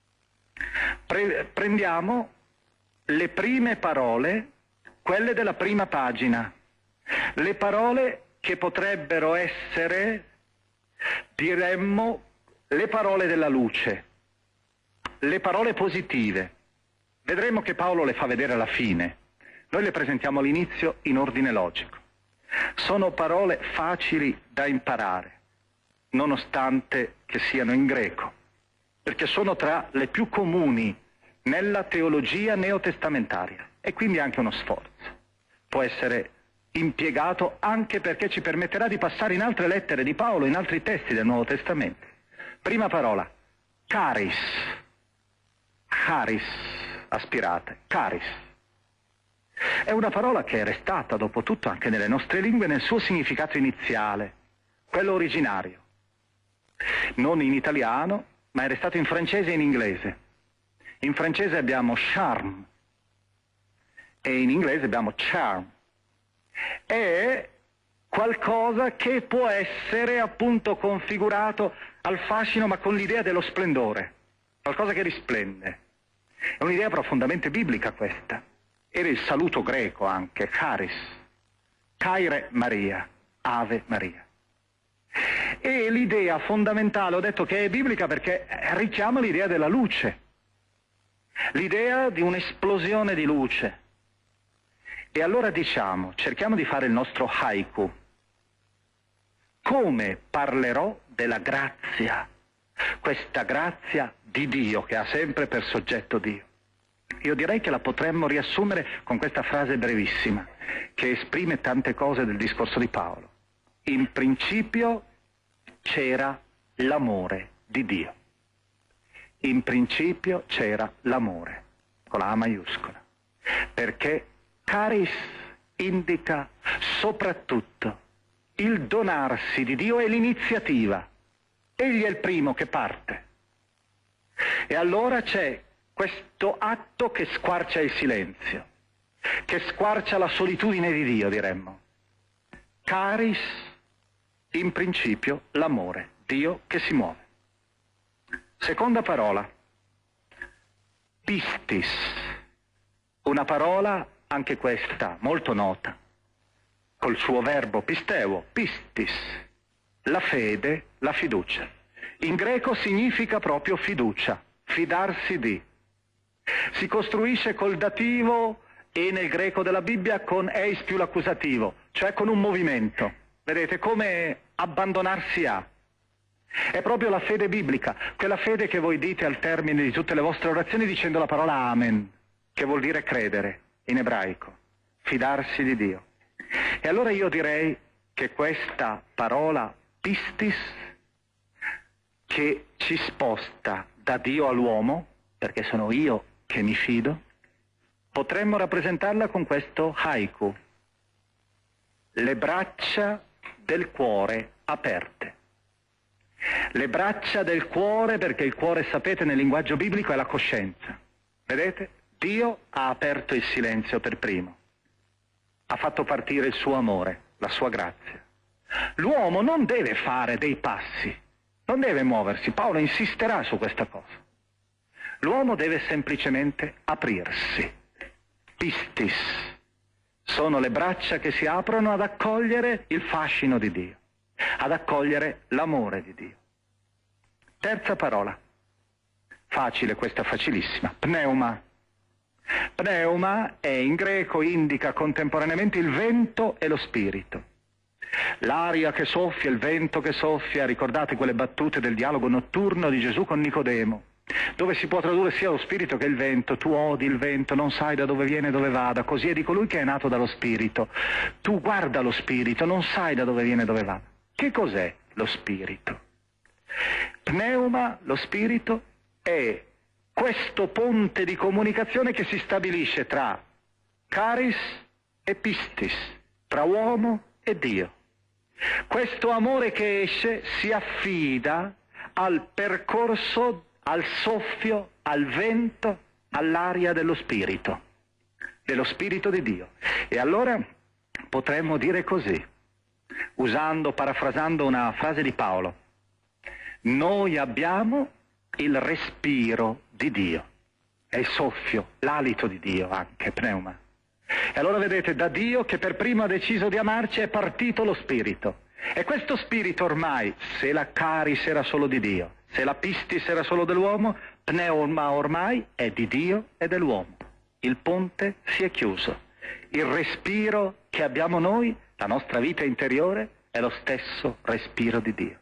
Prendiamo le prime parole, quelle della prima pagina, le parole che potrebbero essere, diremmo, le parole della luce, le parole positive. Vedremo che Paolo le fa vedere alla fine. Noi le presentiamo all'inizio in ordine logico. Sono parole facili da imparare, nonostante che siano in greco, perché sono tra le più comuni nella teologia neotestamentaria e quindi anche uno sforzo. Può essere impiegato anche perché ci permetterà di passare in altre lettere di Paolo, in altri testi del Nuovo Testamento. Prima parola, charis, charis, aspirate, charis. È una parola che è restata dopo tutto anche nelle nostre lingue nel suo significato iniziale, quello originario. Non in italiano, ma è restato in francese e in inglese. In francese abbiamo charme e in inglese abbiamo charm. È qualcosa che può essere appunto configurato al fascino, ma con l'idea dello splendore, qualcosa che risplende. È un'idea profondamente biblica questa. Era il saluto greco anche, charis, Kyrie Maria, Ave Maria. E l'idea fondamentale, ho detto che è biblica perché richiama l'idea della luce, l'idea di un'esplosione di luce. E allora diciamo, cerchiamo di fare il nostro haiku. Come parlerò della grazia questa grazia di Dio che ha sempre per soggetto Dio. Io direi che la potremmo riassumere con questa frase brevissima, che esprime tante cose del discorso di Paolo. In principio c'era l'amore di Dio. In principio c'era l'amore, con la A maiuscola, perché caris indica soprattutto il donarsi di Dio e l'iniziativa. Egli è il primo che parte. E allora c'è questo atto che squarcia il silenzio, che squarcia la solitudine di Dio, diremmo. Caris, in principio, l'amore, Dio che si muove. Seconda parola, pistis, una parola anche questa molto nota, col suo verbo pisteo, pistis, la fede, la fiducia. In greco significa proprio fiducia, fidarsi di. Si costruisce col dativo e nel greco della Bibbia con eis più l'accusativo, cioè con un movimento. Vedete, come abbandonarsi a. È proprio la fede biblica, quella fede che voi dite al termine di tutte le vostre orazioni dicendo la parola amen, che vuol dire credere in ebraico, fidarsi di Dio. E allora io direi che questa parola pistis, che ci sposta da Dio all'uomo, perché sono io che mi fido, potremmo rappresentarla con questo haiku: le braccia del cuore aperte. Le braccia del cuore, perché il cuore, sapete, nel linguaggio biblico è la coscienza. Vedete? Dio ha aperto il silenzio per primo. Ha fatto partire il suo amore, la sua grazia. L'uomo non deve fare dei passi, non deve muoversi. Paolo insisterà su questa cosa. L'uomo deve semplicemente aprirsi. Pistis. Sono le braccia che si aprono ad accogliere il fascino di Dio, ad accogliere l'amore di Dio. Terza parola. Facile, questa facilissima. Pneuma. Pneuma è in greco, indica contemporaneamente il vento e lo spirito. L'aria che soffia, il vento che soffia, ricordate quelle battute del dialogo notturno di Gesù con Nicodemo, dove si può tradurre sia lo spirito che il vento. Tu odi il vento, non sai da dove viene e dove vada, così è di colui che è nato dallo spirito. Tu guarda lo spirito, non sai da dove viene e dove vada. Che cos'è lo spirito? Pneuma, lo spirito, è questo ponte di comunicazione che si stabilisce tra caris e pistis, tra uomo e Dio. Questo amore che esce si affida al percorso, al soffio, al vento, all'aria dello spirito di Dio. E allora potremmo dire così, parafrasando una frase di Paolo: noi abbiamo il respiro di Dio, è il soffio, l'alito di Dio anche, pneuma. E allora vedete, da Dio che per primo ha deciso di amarci è partito lo spirito. E questo spirito ormai, se la caris era solo di Dio, se la pistis era solo dell'uomo, pneuma ormai è di Dio e dell'uomo. Il ponte si è chiuso. Il respiro che abbiamo noi, la nostra vita interiore, è lo stesso respiro di Dio.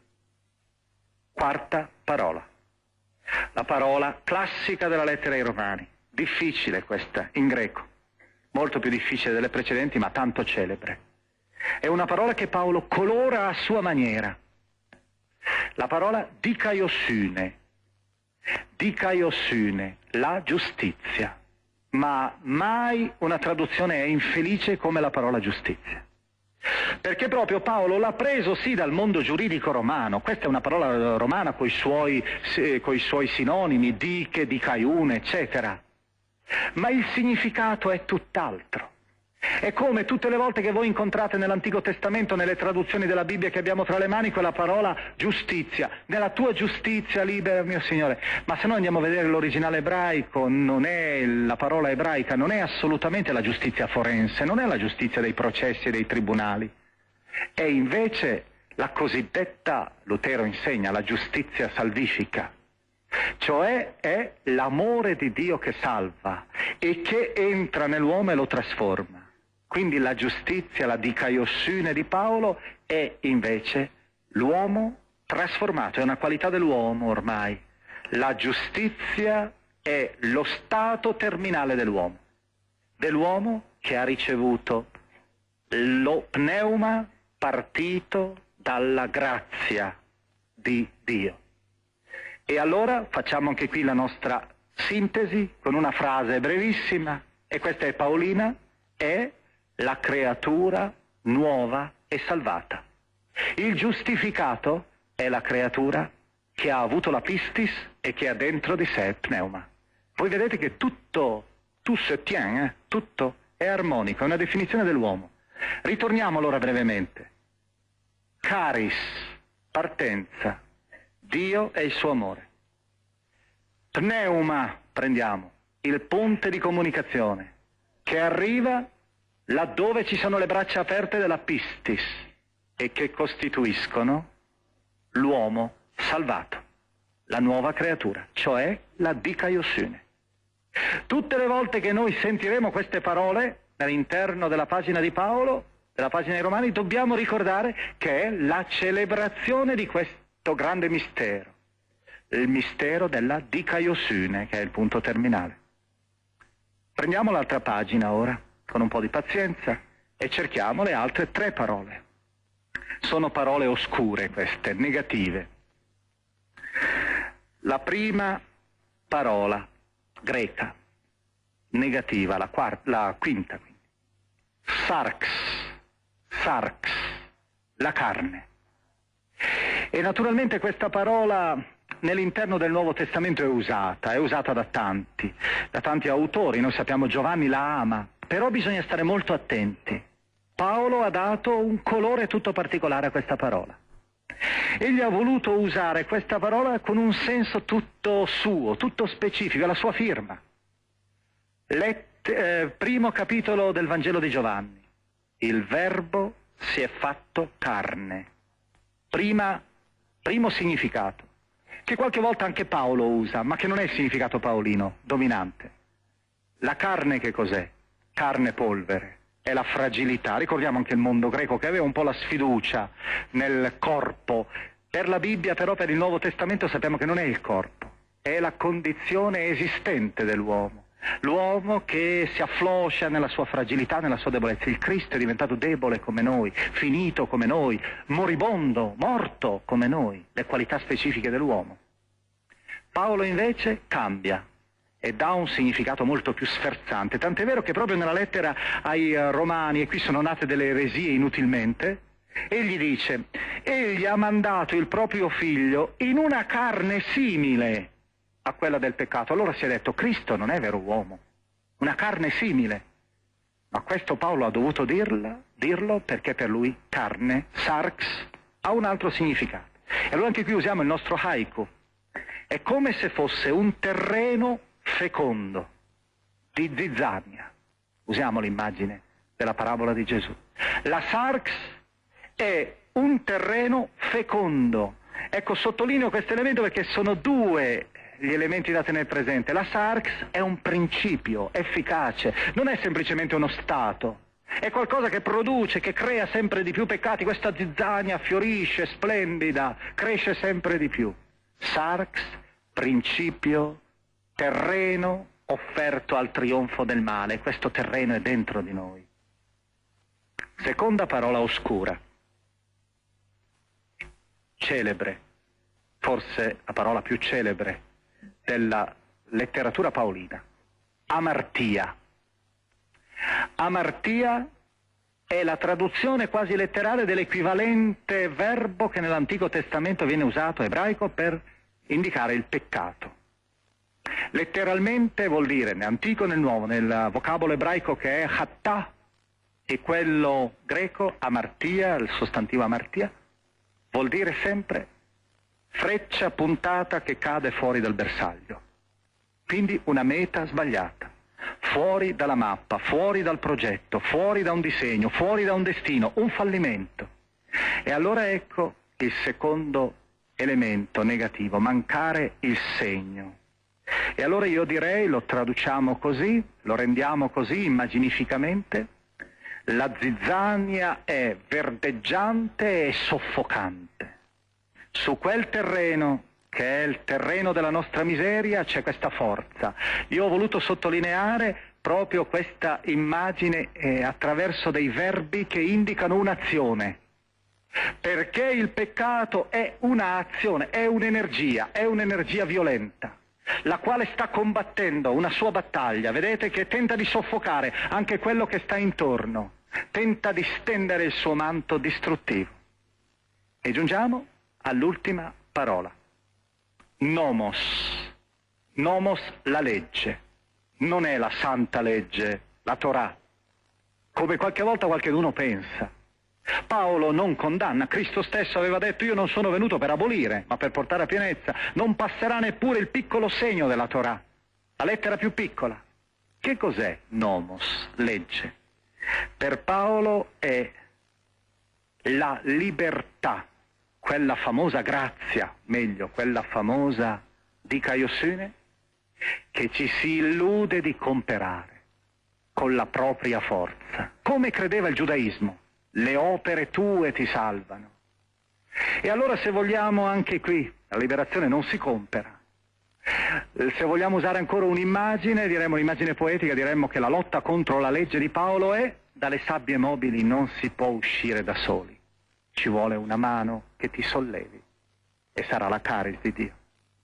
Quarta parola. La parola classica della lettera ai Romani. Difficile questa, in greco. Molto più difficile delle precedenti, ma tanto celebre. È una parola che Paolo colora a sua maniera. La parola dikaiosune. Dikaiosune, la giustizia. Ma mai una traduzione è infelice come la parola giustizia. Perché proprio Paolo l'ha preso sì dal mondo giuridico romano. Questa è una parola romana coi suoi sinonimi, dike, dikaiune, eccetera. Ma il significato è tutt'altro. È come tutte le volte che voi incontrate nell'Antico Testamento, nelle traduzioni della Bibbia che abbiamo tra le mani, quella parola giustizia. Nella tua giustizia libera, mio Signore. Ma se noi andiamo a vedere l'originale ebraico, non è la parola ebraica, non è assolutamente la giustizia forense, non è la giustizia dei processi e dei tribunali. È invece la cosiddetta, Lutero insegna, la giustizia salvifica. Cioè è l'amore di Dio che salva e che entra nell'uomo e lo trasforma. Quindi la giustizia, la dikaiosune di Paolo, è invece l'uomo trasformato, è una qualità dell'uomo ormai. La giustizia è lo stato terminale dell'uomo che ha ricevuto lo pneuma partito dalla grazia di Dio. E allora facciamo anche qui la nostra sintesi con una frase brevissima, e questa è paolina: è la creatura nuova e salvata. Il giustificato è la creatura che ha avuto la pistis e che ha dentro di sé il pneuma. Voi vedete che tutto se tient, tutto è armonico, è una definizione dell'uomo. Ritorniamo allora brevemente. Charis, partenza, Dio e il suo amore. Pneuma, prendiamo, il ponte di comunicazione, che arriva laddove ci sono le braccia aperte della pistis e che costituiscono l'uomo salvato, la nuova creatura, cioè la dikaiosune. Tutte le volte che noi sentiremo queste parole all'interno della pagina di Paolo, della pagina dei Romani, dobbiamo ricordare che è la celebrazione di questo grande mistero, il mistero della dikaiosune, che è il punto terminale. Prendiamo l'altra pagina ora, con un po' di pazienza, e cerchiamo le altre 3 parole. Sono parole oscure queste, negative. La prima parola greca, negativa, la quinta, quindi. Sarx, la carne. E naturalmente questa parola nell'interno del Nuovo Testamento è usata da tanti autori. Noi sappiamo Giovanni la ama, però bisogna stare molto attenti. Paolo ha dato un colore tutto particolare a questa parola. Egli ha voluto usare questa parola con un senso tutto suo, tutto specifico, la sua firma. Primo capitolo del Vangelo di Giovanni. Il Verbo si è fatto carne. Primo significato, che qualche volta anche Paolo usa, ma che non è il significato paolino, dominante. La carne che cos'è? Carne polvere. È la fragilità. Ricordiamo anche il mondo greco che aveva un po' la sfiducia nel corpo. Per la Bibbia, però, per il Nuovo Testamento sappiamo che non è il corpo, è la condizione esistente dell'uomo. L'uomo che si affloscia nella sua fragilità, nella sua debolezza. Il Cristo è diventato debole come noi, finito come noi, moribondo, morto come noi, le qualità specifiche dell'uomo. Paolo invece cambia e dà un significato molto più sferzante, tant'è vero che proprio nella lettera ai Romani, e qui sono nate delle eresie inutilmente, egli dice: egli ha mandato il proprio figlio in una carne simile a quella del peccato. Allora si è detto: Cristo non è vero uomo, una carne simile. Ma questo Paolo ha dovuto dirlo perché per lui carne, sarx, ha un altro significato. E allora anche qui usiamo il nostro haiku. È come se fosse un terreno fecondo di zizzania. Usiamo l'immagine della parabola di Gesù. La sarx è un terreno fecondo. Ecco, sottolineo questo elemento perché sono 2 gli elementi da tenere presente. La sarx è un principio efficace, non è semplicemente uno stato, è qualcosa che produce, che crea sempre di più peccati. Questa zizzania fiorisce, splendida, cresce sempre di più. Sarx, principio, terreno offerto al trionfo del male. Questo terreno è dentro di noi. Seconda parola oscura, celebre, forse la parola più celebre della letteratura paolina, amartia. Amartia è la traduzione quasi letterale dell'equivalente verbo che nell'Antico Testamento viene usato, ebraico, per indicare il peccato. Letteralmente vuol dire, nell'Antico e nel Nuovo, nel vocabolo ebraico che è hattah, e quello greco, amartia, il sostantivo amartia, vuol dire sempre freccia puntata che cade fuori dal bersaglio. Quindi una meta sbagliata, fuori dalla mappa, fuori dal progetto, fuori da un disegno, fuori da un destino, un fallimento. E allora ecco il secondo elemento negativo, mancare il segno. E allora io direi, lo traduciamo così, lo rendiamo così immaginificamente: la zizzania è verdeggiante e soffocante. Su quel terreno, che è il terreno della nostra miseria, c'è questa forza. Io ho voluto sottolineare proprio questa immagine attraverso dei verbi che indicano un'azione. Perché il peccato è un'azione, è un'energia violenta, la quale sta combattendo una sua battaglia, vedete, che tenta di soffocare anche quello che sta intorno, tenta di stendere il suo manto distruttivo. E giungiamo all'ultima parola. Nomos. Nomos, la legge. Non è la santa legge, la Torah, come qualche volta qualcuno pensa. Paolo non condanna, Cristo stesso aveva detto: io non sono venuto per abolire, ma per portare a pienezza. Non passerà neppure il piccolo segno della Torah, la lettera più piccola. Che cos'è nomos, legge? Per Paolo è la libertà, quella famosa grazia, meglio, quella famosa dikaiosune, che ci si illude di comperare con la propria forza. Come credeva il giudaismo, le opere tue ti salvano. E allora, se vogliamo, anche qui la liberazione non si compera. Se vogliamo usare ancora un'immagine, diremmo un'immagine poetica, diremmo che la lotta contro la legge di Paolo è: dalle sabbie mobili non si può uscire da soli, ci vuole una mano che ti sollevi, e sarà la caris di Dio.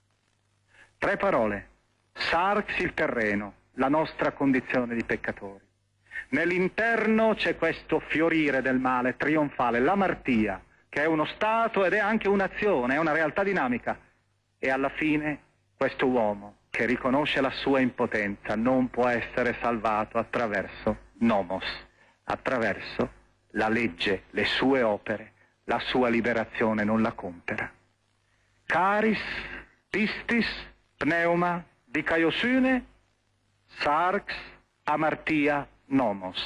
3 parole. Sarx, il terreno, la nostra condizione di peccatori. Nell'interno c'è questo fiorire del male trionfale, l'amartia, che è uno stato ed è anche un'azione, è una realtà dinamica. E alla fine questo uomo che riconosce la sua impotenza non può essere salvato attraverso nomos, attraverso la legge, le sue opere, la sua liberazione non la compera. Caris, pistis, pneuma, dikaiosune, sarx, amartia, nomos.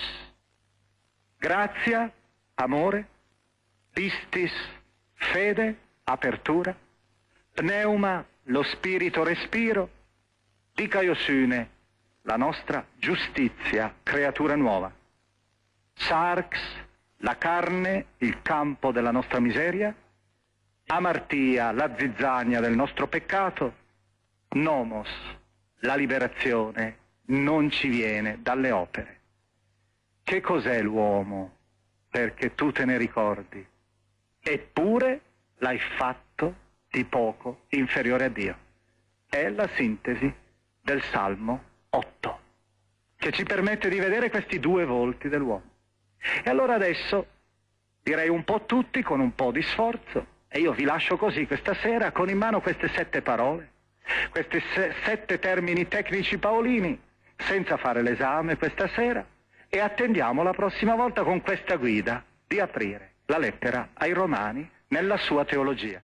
Grazia, amore, pistis, fede, apertura, pneuma, lo spirito respiro, dikaiosune, la nostra giustizia, creatura nuova. Sarx, la carne, il campo della nostra miseria, amartia, la zizzania del nostro peccato, nomos, la liberazione non ci viene dalle opere. Che cos'è l'uomo perché tu te ne ricordi? Eppure l'hai fatto di poco inferiore a Dio. È la sintesi del Salmo 8, che ci permette di vedere questi 2 volti dell'uomo. E allora adesso direi un po' tutti con un po' di sforzo, e io vi lascio così questa sera con in mano queste 7 parole, questi 7 termini tecnici paolini, senza fare l'esame questa sera, e attendiamo la prossima volta con questa guida di aprire la lettera ai Romani nella sua teologia.